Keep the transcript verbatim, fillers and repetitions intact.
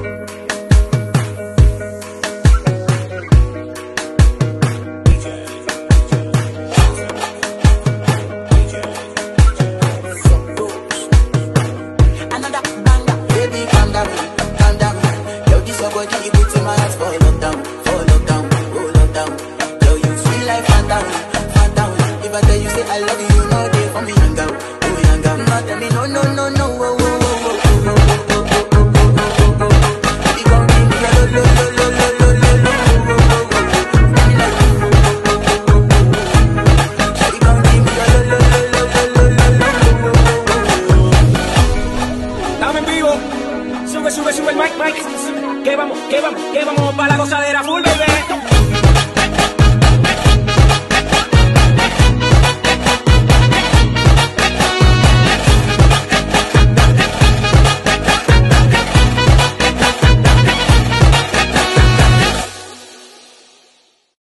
I love you, you know they for me young girl, oh young girl. No tell me no, no, no, no, oh, oh, oh, oh, oh, oh, oh, oh, oh, oh. You gon' give me a lo, lo, lo, lo, lo, lo, lo, lo, oh, oh, oh. Tell me like, oh, oh, oh, oh, oh, oh. You gon' give me a lo, lo, lo, lo, lo, lo, lo, oh, oh, oh. Estamos en vivo, sube, sube, sube el mic, mic. Que vamos, que vamos, que vamos para la gozadera full, baby.